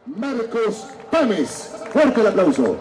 Marcos Tames. Fuerte el aplauso.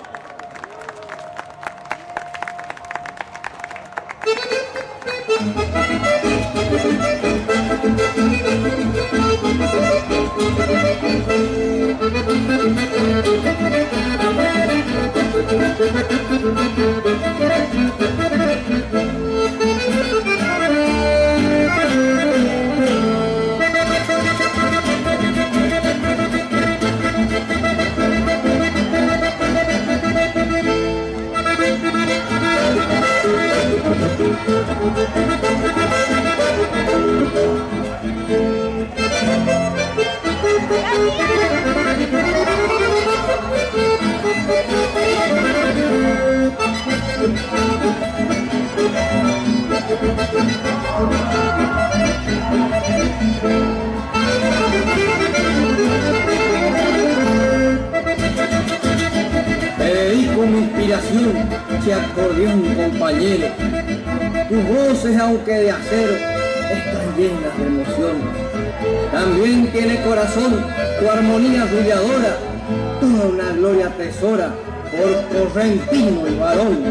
Como inspiración, che acordeón compañero, tus voces aunque de acero están llenas de emoción. También tiene corazón tu armonía arrulladora, toda una gloria tesora por correntino y varón.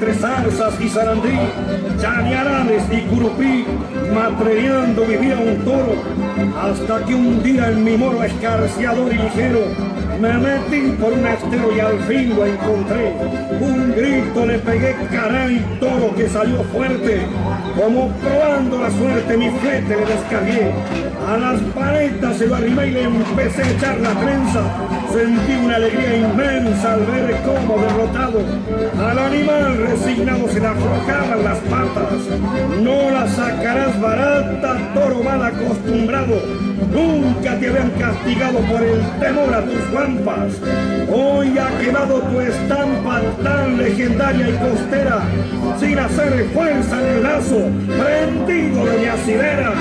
entre zarzas y sarandí, chañarales y curupí, matreando vivía un toro, hasta que un día en mi moro escarciador y ligero me metí por un estero y al fin lo encontré. Un grito le pegué, caray, toro que salió fuerte, como probando la suerte mi flete le descargué. A las paretas se lo arrimé y le empecé a echar la trenza. Sentí una alegría inmensa al ver cómo derrotado al animal resignado se le aflojaban las patas. No la sacarás barata, toro mal acostumbrado. Nunca te habían castigado por el temor a tus guampas. Hoy ha quedado tu estampa tan legendaria y costera, sin hacer fuerza en el lazo, prendido de mi asidera.